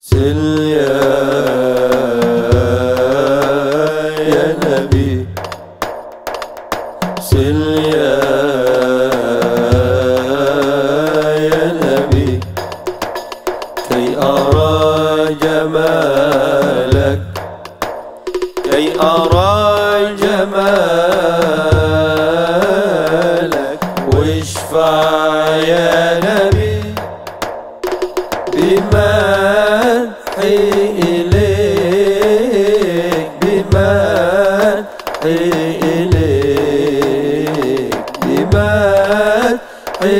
سل يا نبي، سل يا نبي، كي أرى جمالك، كي أرى جمالك، واشفع يا نبي بمدحي إليك، بمدحي إليك، بمدحي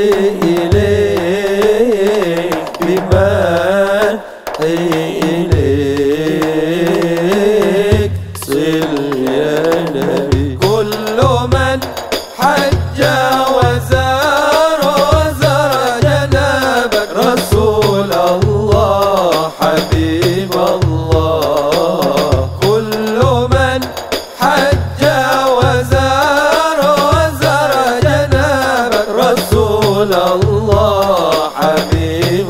إليك، بمدحي إليك. صل يا نبي. كل من حج وزار جنابك رسول الله حبيب الله. كل من حج وزار جنابك رسول الله حبيب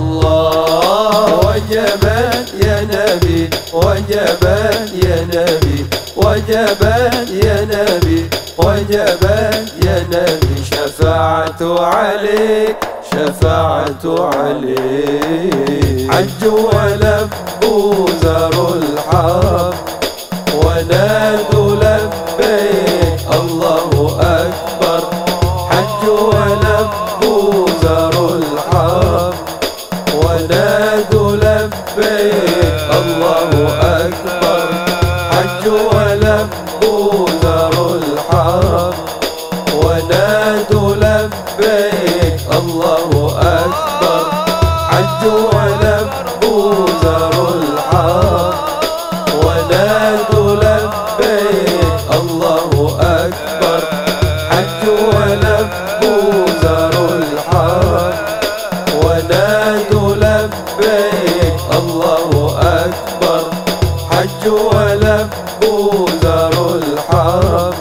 الله. وجبا يا نبي، وجبا يا نبي، وجبا يا نبي، وجبا يا نبي، شفاعة عليك، شفاعة عليك. حجوا ولبوا زاروا الحرم ونادوا لبيك الله أكبر. حجوا ولبوا زاروا الحرم ونادوا لبيك الله أكبر. حجوا ولبوا زاروا الحرم ونادوا لبيك الله أكبر. حجوا ولبوا زاروا الحرم ونادوا لبيك الله أكبر. حجوا ولبوا زاروا الحرم ونادوا لبيك الله أكبر. حجوا ولبوا زاروا الحرم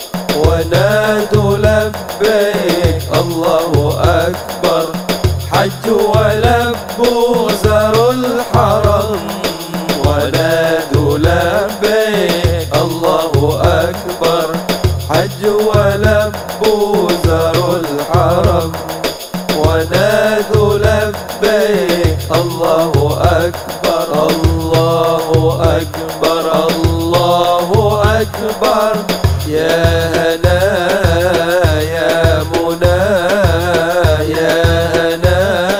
ونادوا لبيك الله أكبر. حجوا ولبوا زاروا الحرم ونادوا لبيك الله أكبر. حجوا ولبوا زاروا الحرم ونادوا لبيك الله أكبر. الله أكبر، الله أكبر. يا هنا يا منى، يا هنا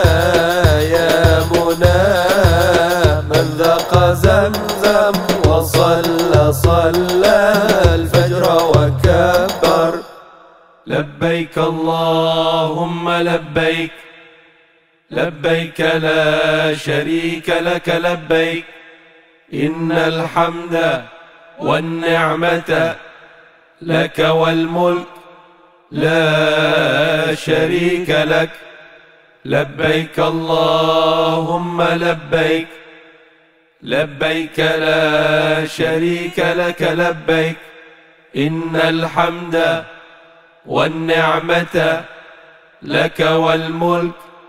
يا منى، من ذاق زمزم وصلى صلى الفجر وكبر. لبيك اللهم لبيك، لبيك لا شريك لك لبيك، إن الحمد والنعمة لك والملك لا شريك لك. لبيك اللهم لبيك، لبيك لا شريك لك لبيك، إن الحمد والنعمة لك والملك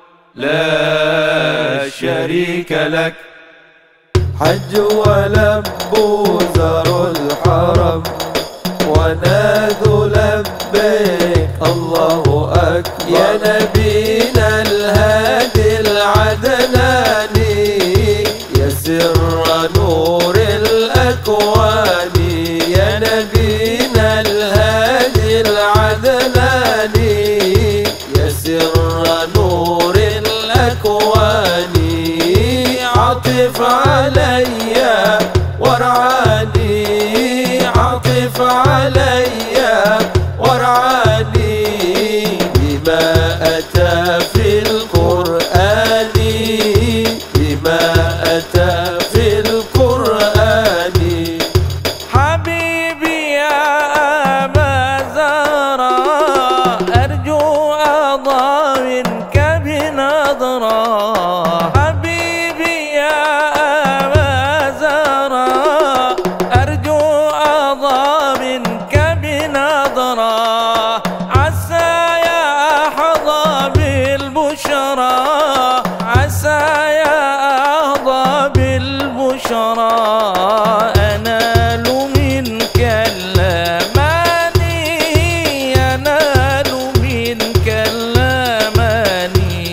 لا شريك لك. حجوا ولبوا زاروا الحرم ونادوا لبيك الله أكبر. يا نبينا الهادي العدناني، يا سر نور الأكوان. يا نبينا الهادي العدناني، يا سر نور الأكوان. عطف علي وارعاني، عطف علي وارعاني، بما أتى في القرآن، بما أتى في القرآن. حبيبي يا أبا زهراء، أرجو أضع منك بنظرة. عسى يا أحظى بالبشرى، عسى يا بشرى أنال منك الأمان، أنال منك الأمان.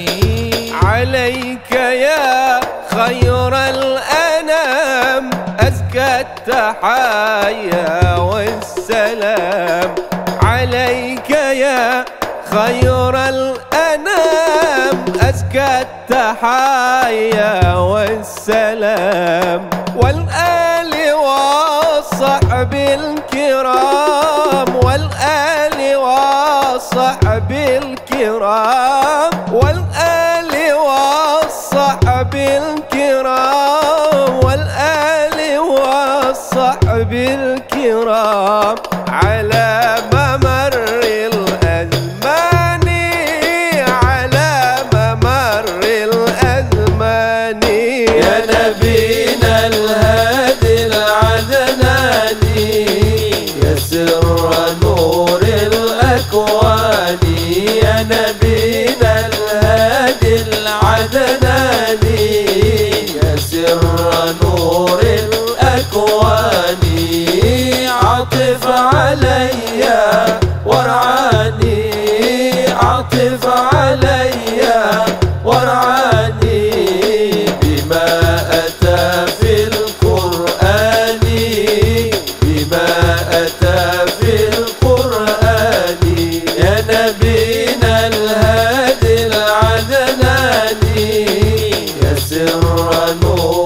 عليك يا خير الأنام أزكى التحايا والسلام. عليك يا خير الأنام أزكى التحايا والسلام. والآل والصحب الكرام، والآل والصحب الكرام، والآل والصحب الكرام، والآل والصحب الكرام. على ممر الأزمان، على ممر الأزمان. يا نبينا الهادي العدناني، يا سر نور الأكوان. يا نبينا الهادي العدناني، يا سر نور الأكوان. عطف علي وارعاني، عطف علي وارعاني بما أتى في القرآن، بما أتى في القرآن. يا نبينا الهادي العدناني، يا سر نور